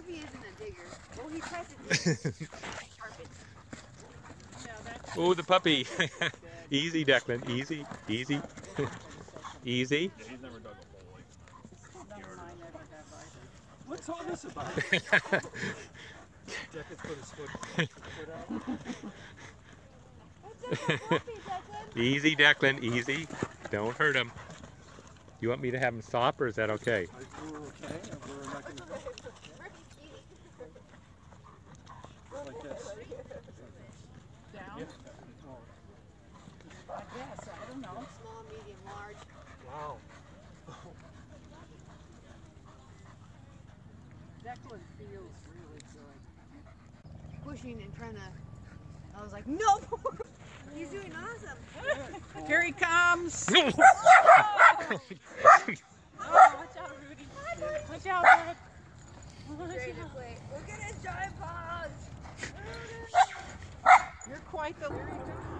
he isn't a digger. Well, he tries to dig. Oh, the puppy. Easy, Declan. Easy, easy. Easy. Yeah, he's never dug a hole like What's all this about? Declan's put his foot out. Easy, Declan. Easy. Don't hurt him. You want me to have him stop, or is that okay? We're okay. We're not going to like this. Down? Yeah. I guess. I don't know. Small, medium, large. Wow. Declan feels really good. Pushing and trying to. I was like, no! He's doing awesome. Here he comes. No. Oh, watch out, Rudy. Watch out, Rick. Ready to play. Look at his giant paws. You're quite the